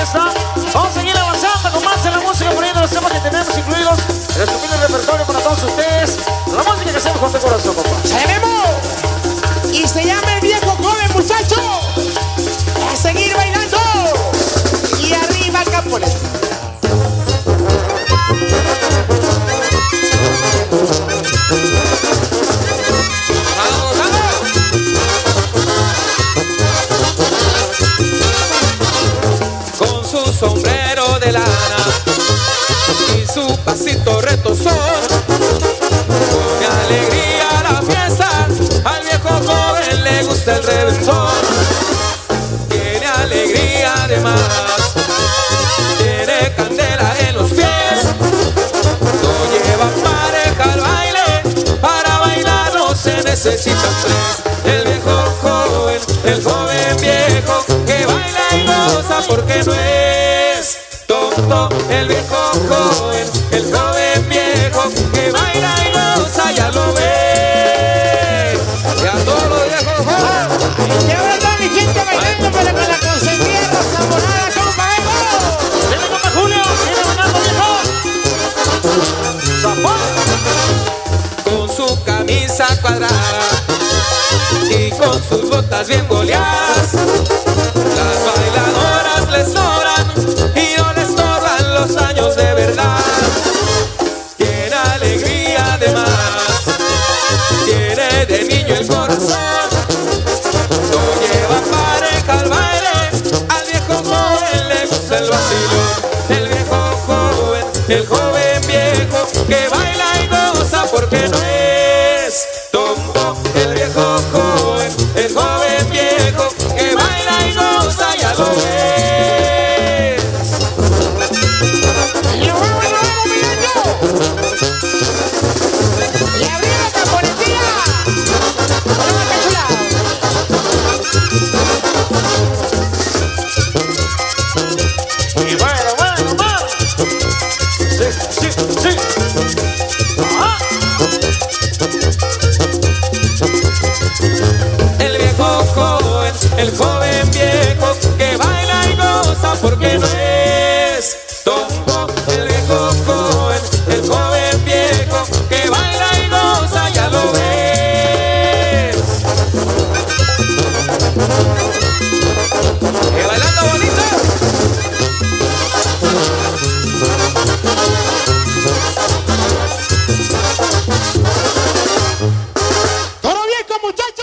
fiesta. Vamos a seguir avanzando con más de la música, poniendo los temas que tenemos incluidos en nuestro humilde repertorio para todos ustedes. La música que hacemos con tu corazón, compa. ¡Sabemos! Y se llama El Viejo Joven, muchacho. A seguir bailando. Y arriba Capones. Sombrero de lana y su pasito retozón, con alegría la fiesta, al viejo joven le gusta el reventón. Tiene alegría de más, tiene candela en los pies, no lleva pareja al baile, para bailar no se necesitan tres. El viejo joven, el joven viejo, que baila y goza porque no es tonto. El viejo joven, el joven viejo, que baila y goza, ya lo ve. Ya todos los viejos jóvenes. Y ahora está mi gente bailando, pero con la consentida zamorada, compa Evo. ¡Viene, compa Julio! ¡Viene bailando, viejo! ¡Zapón! Con su camisa cuadrada y con sus botas bien boleadas, las bailadoras les sobran y no les estorban los años de verdad. Tiene alegría de más, tiene de niño el corazón, no lleva pareja al baile, al viejo joven le gusta el vacilón. El viejo joven, el joven viejo, que baila y goza porque no es tonto. El viejo joven, el joven viejo, que baila y goza, ya lo ves. Y lo vamos mirando. Y arriba la Caponecilla. Hola, Cachula. Y bueno, más. Sí, sí, sí. ¡Ajá! El joven viejo, que baila y goza porque no es tonto. El viejo joven, el joven viejo, que baila y goza, ya lo ves. Que bailando bonito. Todo bien con muchachos.